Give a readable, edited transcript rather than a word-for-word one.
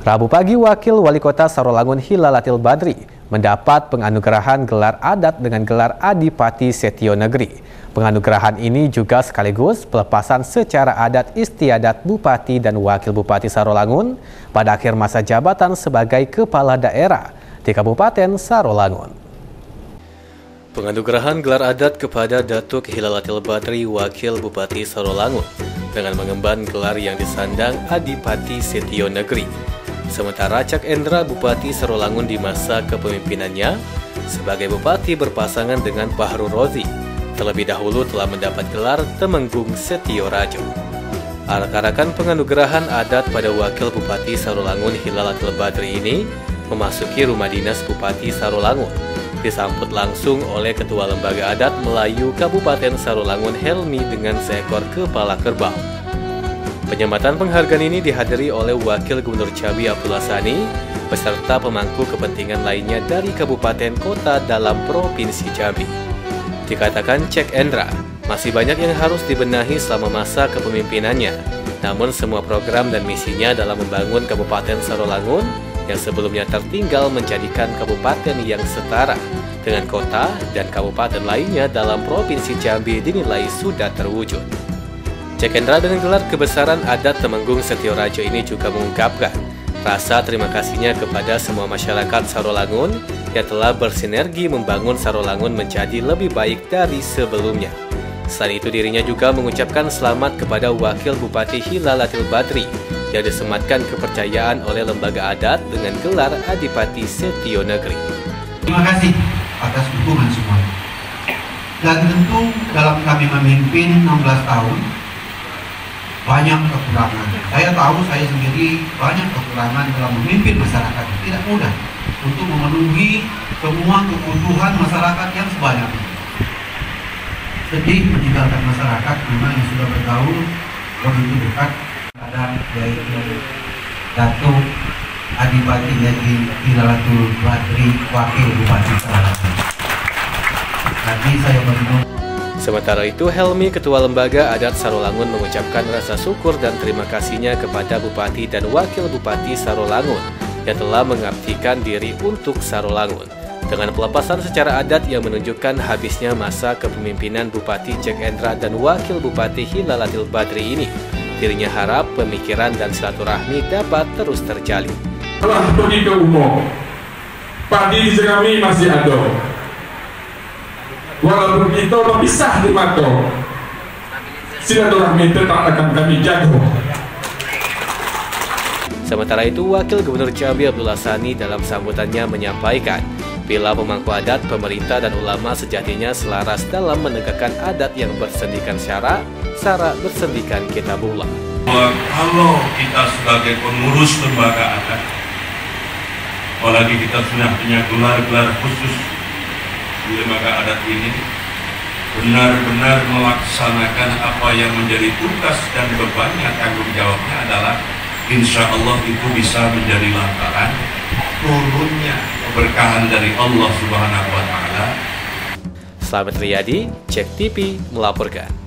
Rabu pagi, Wakil Wali Kota Sarolangun Hilalatil Badri mendapat penganugerahan gelar adat dengan gelar Adipati Setio Negeri. Penganugerahan ini juga sekaligus pelepasan secara adat istiadat Bupati dan Wakil Bupati Sarolangun pada akhir masa jabatan sebagai Kepala Daerah di Kabupaten Sarolangun. Penganugerahan gelar adat kepada Datuk Hilalatil Badri, Wakil Bupati Sarolangun, dengan mengemban gelar yang disandang Adipati Setio Negeri. Sementara Cak Endra, Bupati Sarolangun di masa kepemimpinannya sebagai Bupati berpasangan dengan Bahru Rozi, terlebih dahulu telah mendapat gelar Temenggung Setio Rajo. Arak-arakan penganugerahan adat pada Wakil Bupati Sarolangun Hilalatil Badri ini memasuki rumah dinas Bupati Sarolangun, disambut langsung oleh Ketua Lembaga Adat Melayu Kabupaten Sarolangun Helmi dengan seekor kepala kerbau. Penyematan penghargaan ini dihadiri oleh Wakil Gubernur Jambi Abdullah Sani beserta pemangku kepentingan lainnya dari kabupaten kota dalam Provinsi Jambi. Dikatakan Cak Endra, masih banyak yang harus dibenahi selama masa kepemimpinannya. Namun semua program dan misinya dalam membangun Kabupaten Sarolangun yang sebelumnya tertinggal menjadikan kabupaten yang setara dengan kota dan kabupaten lainnya dalam Provinsi Jambi dinilai sudah terwujud. Cak Endra dengan gelar kebesaran adat Temenggung Setio Rajo ini juga mengungkapkan rasa terima kasihnya kepada semua masyarakat Sarolangun yang telah bersinergi membangun Sarolangun menjadi lebih baik dari sebelumnya. Selain itu dirinya juga mengucapkan selamat kepada Wakil Bupati Hilalatil Badri yang disematkan kepercayaan oleh lembaga adat dengan gelar Adipati Setio Negeri. Terima kasih atas dukungan semua. Dan tentu dalam kami memimpin 16 tahun, banyak kekurangan. Saya tahu saya sendiri banyak kekurangan dalam memimpin masyarakat. Tidak mudah untuk memenuhi semua kebutuhan masyarakat yang sebanyak ini. Sedih meninggalkan masyarakat memang yang sudah bergaul begitu dekat pada yaitu Datuk Adipati Negeri Hilalatil Badri, Wakil Bupati Sarolangun. Tadi saya bertemu. Sementara itu, Helmi, Ketua Lembaga Adat Sarolangun, mengucapkan rasa syukur dan terima kasihnya kepada Bupati dan Wakil Bupati Sarolangun yang telah mengabdikan diri untuk Sarolangun. Dengan pelepasan secara adat yang menunjukkan habisnya masa kepemimpinan Bupati Cak Endra dan Wakil Bupati Hilalatil Badri ini, dirinya harap pemikiran dan silaturahmi dapat terus terjalin. Telah pergi ke umum, padi kami masih ada. Walaupun kita berpisah di mata, silaturahmi tetap akan kami jaga. Sementara itu, Wakil Gubernur Jambi Abdullah Sani dalam sambutannya menyampaikan, bila pemangku adat, pemerintah dan ulama sejatinya selaras dalam menegakkan adat yang bersendikan syara bersendikan kitabullah. Kalau kita sebagai pengurus lembaga adat, apalagi kita sudah punya gelar-gelar khusus di lembaga adat ini, benar-benar melaksanakan apa yang menjadi tugas dan bebannya, tanggung jawabnya adalah insya Allah itu bisa menjadi lantaran turunnya keberkahan dari Allah Subhanahu wa Ta'ala. Slamet Riyadi, Cek TV melaporkan.